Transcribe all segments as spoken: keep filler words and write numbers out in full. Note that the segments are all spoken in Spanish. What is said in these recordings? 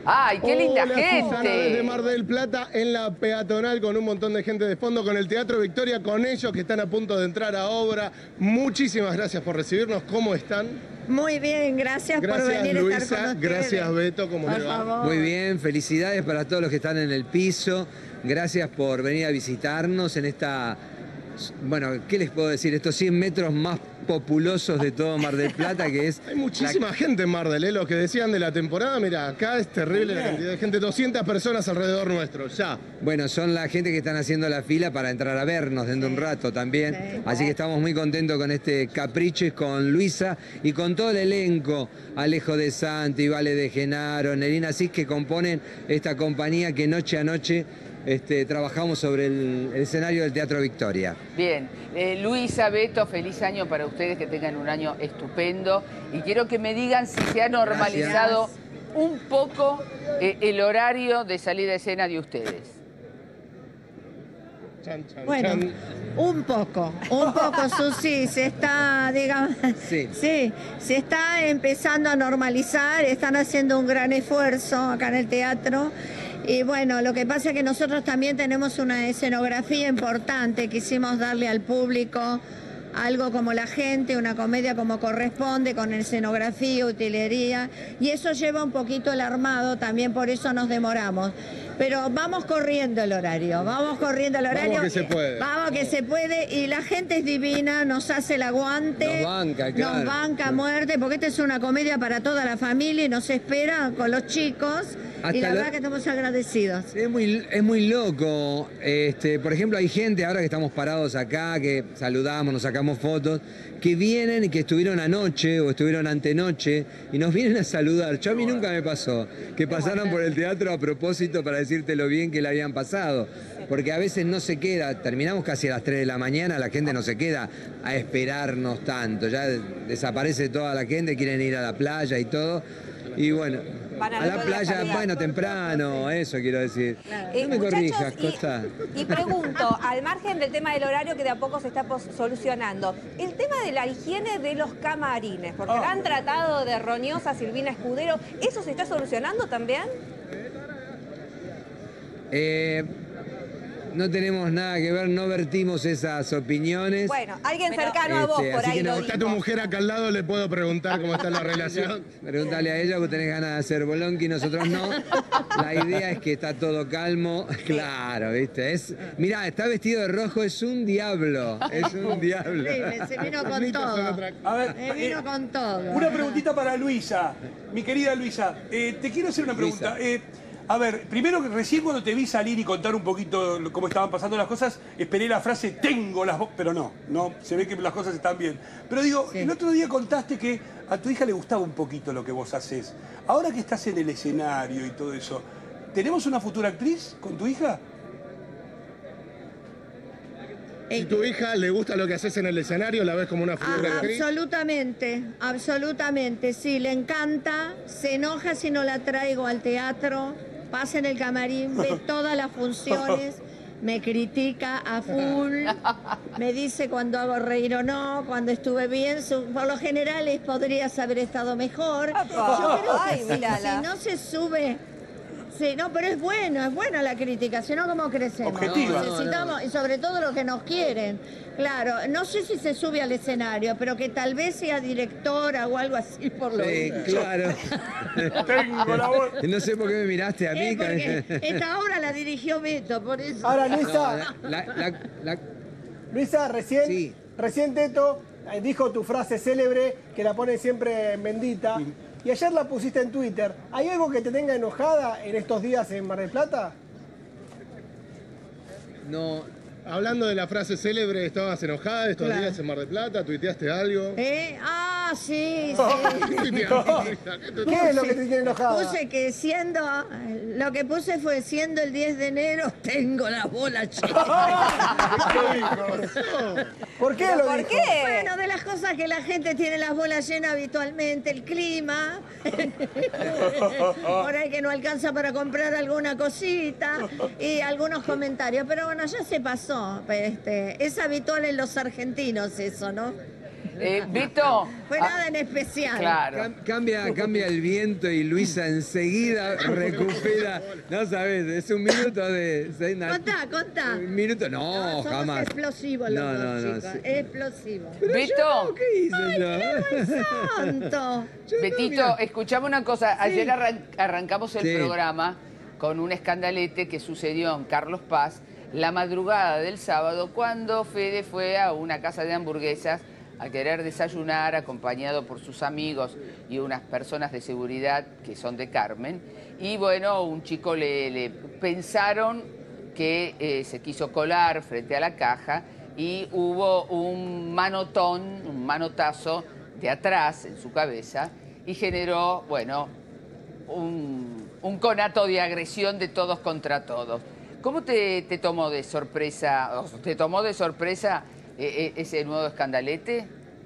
¡Ay, qué linda Hola, gente! Susana, desde Mar del Plata, en la peatonal, con un montón de gente de fondo, con el Teatro Victoria, con ellos que están a punto de entrar a obra. Muchísimas gracias por recibirnos. ¿Cómo están? Muy bien, gracias, Gracias, por venir Luisa, a estar con ustedes. gracias, Beto, ¿cómo por le va? favor. Muy bien, felicidades para todos los que están en el piso. Gracias por venir a visitarnos en esta... Bueno, ¿qué les puedo decir? Estos cien metros más populosos de todo Mar del Plata, que es... Hay muchísima la... gente en Mar del, ¿eh? Lo que decían de la temporada, mira, acá es terrible la cantidad de gente, doscientas personas alrededor nuestro, ya. Bueno, son la gente que están haciendo la fila para entrar a vernos dentro de un rato también. Sí. Así que estamos muy contentos con este capricho y con Luisa y con todo el elenco, Alejo de Santi, Vale de Genaro, Nerina Cis, que componen esta compañía que noche a noche Este, trabajamos sobre el, el escenario del Teatro Victoria. Bien, eh, Luisa, Beto, feliz año para ustedes, que tengan un año estupendo. Y quiero que me digan si se ha normalizado Gracias. un poco eh, el horario de salida de escena de ustedes. Chan, chan, bueno, chan. un poco, un poco, Susi, se está, digamos, sí. sí, se está empezando a normalizar, están haciendo un gran esfuerzo acá en el teatro. Y bueno, lo que pasa es que nosotros también tenemos una escenografía importante, quisimos darle al público algo como la gente, una comedia como corresponde, con escenografía, utilería, y eso lleva un poquito el armado, también por eso nos demoramos. Pero vamos corriendo el horario, vamos corriendo el horario. Vamos que se puede. Vamos que se puede, y la gente es divina, nos hace el aguante. Nos banca, claro. Nos banca a muerte, porque esta es una comedia para toda la familia y nos espera con los chicos. Hasta y la lo... verdad que estamos agradecidos. Es muy, es muy loco. Este, por ejemplo, hay gente ahora que estamos parados acá, que saludamos, nos sacamos fotos, que vienen y que estuvieron anoche o estuvieron antenoche y nos vienen a saludar. Yo a mí nunca me pasó que pasaron por el teatro a propósito para decirte lo bien que le habían pasado. Porque a veces no se queda, terminamos casi a las tres de la mañana, la gente no se queda a esperarnos tanto. Ya desaparece toda la gente, quieren ir a la playa y todo. Y bueno, a, a la playa, bueno, temprano, eso quiero decir. Claro. Eh, no me muchachos, corrijas, y, Costa. Y pregunto, al margen del tema del horario que de a poco se está solucionando, el tema de la higiene de los camarines, porque oh. la han tratado de roñosa Silvina Escudero, ¿eso se está solucionando también? Eh... No tenemos nada que ver, no vertimos esas opiniones. Bueno, alguien cercano a vos este, por ahí no, lo está tu mujer acá al lado, le puedo preguntar cómo está la relación. Pregúntale a ella, vos tenés ganas de hacer bolonqui, nosotros no. La idea es que está todo calmo. Claro, ¿viste? Es, mirá, está vestido de rojo, es un diablo. Es un diablo. Sí, se vino con todo. A ver, se vino eh, con todo. Una preguntita para Luisa. Mi querida Luisa, eh, te quiero hacer una pregunta. Eh, A ver, primero que recién cuando te vi salir y contar un poquito cómo estaban pasando las cosas, esperé la frase, tengo las voces, pero no, no, se ve que las cosas están bien. Pero digo, sí. El otro día contaste que a tu hija le gustaba un poquito lo que vos haces. Ahora que estás en el escenario y todo eso, ¿tenemos una futura actriz con tu hija? ¿Y tu hija le gusta lo que haces en el escenario? ¿La ves como una futura ah, actriz? Absolutamente, absolutamente, sí, le encanta, se enoja si no la traigo al teatro, pasa en el camarín, ve todas las funciones, me critica a full, me dice cuando hago reír o no, cuando estuve bien, por lo general es podrías haber estado mejor. Yo creo que Ay, si, mírala. si no se sube... Sí, no, pero es bueno, es buena la crítica, si no, ¿cómo crecemos? Objetiva. Necesitamos, no, no. y sobre todo los que nos quieren. Claro, no sé si se sube al escenario, pero que tal vez sea directora o algo así por lo Sí, menos. claro. Tengo la voz. No sé por qué me miraste a mí. Eh, esta obra la dirigió Beto, por eso. Ahora, Luisa, No, la, la, la... Luisa, recién, Sí. recién Teto dijo tu frase célebre, que la pone siempre en bendita. Sí. Y ayer la pusiste en Twitter. ¿Hay algo que te tenga enojada en estos días en Mar del Plata? No. Hablando de la frase célebre, ¿estabas enojada estos claro. días en Mar del Plata? ¿Tuiteaste algo? ¿Eh? Ah, sí, sí. ¿Qué es lo que te tiene enojada? Puse que siendo, lo que puse fue siendo el diez de enero, tengo la bola chica. ¿Por qué lo ¿Por dijo? qué? Bueno, de las cosas que la gente tiene las bolas llenas habitualmente, el clima, por ahí que no alcanza para comprar alguna cosita y algunos comentarios, pero bueno, ya se pasó. Este, es habitual en los argentinos eso, ¿no? Eh, Beto. Fue ah, nada en especial. Claro. Cam- Cambia, cambia el viento y Luisa enseguida recupera. No sabes, es un minuto de. de una- Contá, contá. Un minuto, no, No, somos jamás. explosivos los No, dos, no, no, chicos. sí. Explosivos. Pero Beto. yo no, ¿qué hice yo? ¡Santo! Yo no, Betito, mira. escuchame una cosa. Ayer arran- arrancamos el Sí. programa con un escandalete que sucedió en Carlos Paz la madrugada del sábado cuando Fede fue a una casa de hamburguesas a querer desayunar acompañado por sus amigos y unas personas de seguridad que son de Carmen. Y bueno, un chico le, le pensaron que eh, se quiso colar frente a la caja y hubo un manotón, un manotazo de atrás en su cabeza y generó, bueno, un, un conato de agresión de todos contra todos. ¿Cómo te, te tomó de sorpresa, o te tomó de sorpresa eh, eh, ese nuevo escandalete?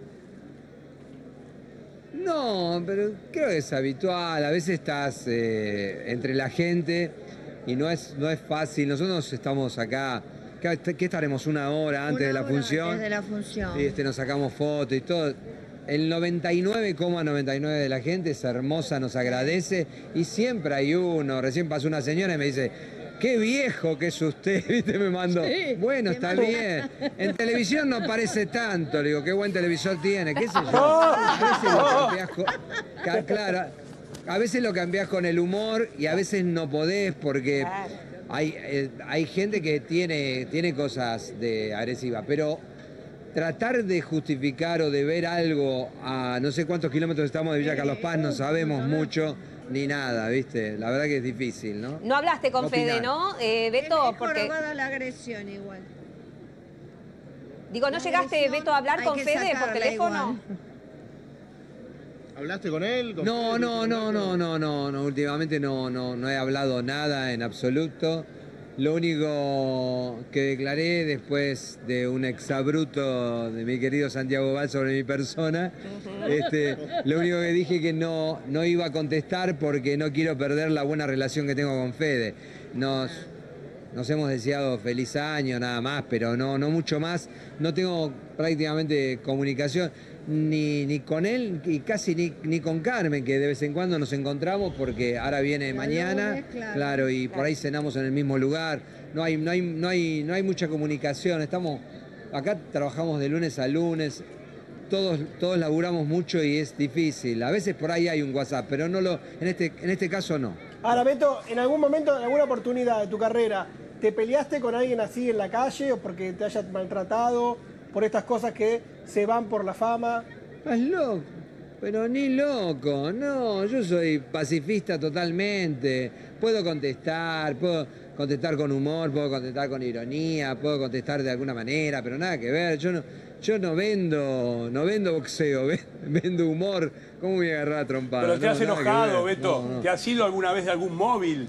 No, pero creo que es habitual. A veces estás eh, entre la gente y no es, no es fácil. Nosotros estamos acá, ¿qué, qué estaremos? Una hora antes Una de la hora función. antes de la función. Y este, nos sacamos fotos y todo. El noventa y nueve coma noventa y nueve de la gente es hermosa, nos agradece y siempre hay uno. Recién pasó una señora y me dice, qué viejo que es usted, ¿viste? Me mandó. Sí, Bueno, te está mando. bien. En televisión no parece tanto. Le digo, qué buen televisor tiene, qué sé yo. A veces lo cambiás con- ca- claro, a veces lo cambiás con el humor y a veces no podés porque hay, eh, hay gente que tiene, tiene cosas de agresiva, pero tratar de justificar o de ver algo a no sé cuántos kilómetros estamos de Villa Carlos Paz, no sabemos mucho ni nada, ¿viste? La verdad que es difícil, ¿no? No hablaste con Opinar. Fede, ¿no, eh, Beto? Es- es Porque, jorobada la agresión igual. digo, ¿no La llegaste, agresión Beto, a hablar hay con que Fede por sacarla teléfono? igual. ¿Hablaste con él? ¿Con No, Fede? no, no, no, no, no, no, últimamente no, no, no he hablado nada en absoluto. Lo único que declaré después de un exabruto de mi querido Santiago Val sobre mi persona, este, lo único que dije que no, no iba a contestar porque no quiero perder la buena relación que tengo con Fede. Nos, nos hemos deseado feliz año nada más, pero no, no mucho más. No tengo prácticamente comunicación ni, ni con él y casi ni, ni con Carmen, que de vez en cuando nos encontramos porque ahora viene Los mañana, lunes, claro. claro, y por ahí cenamos en el mismo lugar. No hay, no hay, no hay, no hay mucha comunicación. Estamos, acá trabajamos de lunes a lunes. Todos, todos laburamos mucho y es difícil. A veces por ahí hay un WhatsApp, pero no lo, en este, en este caso no. Ahora, Beto, en algún momento, en alguna oportunidad de tu carrera, ¿te peleaste con alguien así en la calle o porque te hayas maltratado por estas cosas que se van por la fama? Estás loco, pero ni loco, no, yo soy pacifista totalmente. Puedo contestar, puedo contestar con humor, puedo contestar con ironía, puedo contestar de alguna manera, pero nada que ver. Yo no, yo no vendo, no vendo boxeo, ve- vendo humor. ¿Cómo voy a agarrar a trompar? Pero te has enojado, Beto. No, no. ¿Te has ido alguna vez de algún móvil?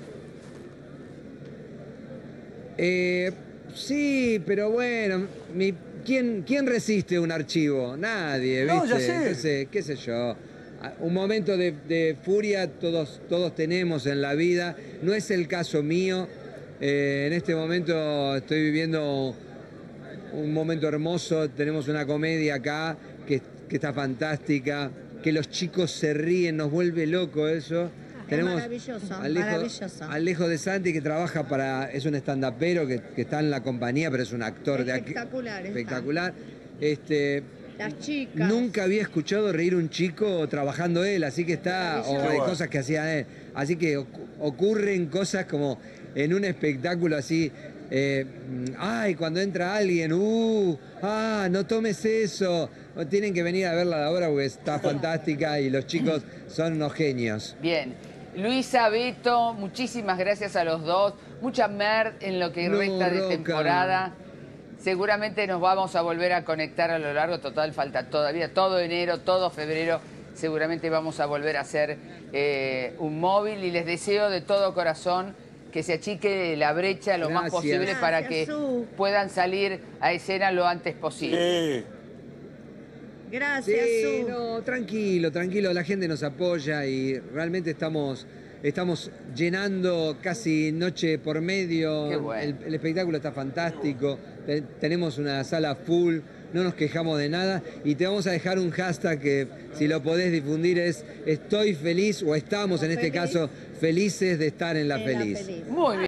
Eh, sí, pero bueno, mi, ¿quién, ¿quién resiste un archivo? Nadie, ¿viste? No, ya sé. Entonces, qué sé yo. Ah, Un momento de, de furia todos, todos tenemos en la vida. No es el caso mío. Eh, en este momento estoy viviendo un momento hermoso. Tenemos una comedia acá que, que está fantástica. Que los chicos se ríen, nos vuelve loco eso. maravilloso, maravilloso. Alejo de Santi, que trabaja para, es un estandapero que, que está en la compañía, pero es un actor de aquí. Espectacular está. Espectacular. Este, Las chicas. nunca había escuchado reír un chico trabajando él, así que está, o Maravilloso. de cosas que hacía él. Así que ocu- ocurren cosas como en un espectáculo así. eh, ay, cuando entra alguien, uh, ah, no tomes eso. O tienen que venir a verla de ahora porque está fantástica y los chicos son unos genios. Bien. Luisa, Beto, muchísimas gracias a los dos. Mucha mer en lo que No, resta de Roca. temporada. Seguramente nos vamos a volver a conectar a lo largo. Total, falta todavía todo enero, todo febrero. Seguramente vamos a volver a hacer eh, un móvil y les deseo de todo corazón que se achique la brecha lo más Gracias. posible para Gracias, que Su. puedan salir a escena lo antes posible. Eh, Gracias, Sí, Su. no, tranquilo, tranquilo, la gente nos apoya y realmente estamos, estamos llenando casi noche por medio. Qué bueno. El, el espectáculo está fantástico, te- tenemos una sala full, no nos quejamos de nada y te vamos a dejar un hashtag que si lo podés difundir es estoy feliz o estamos en este caso felices de estar en la feliz. Muy bien.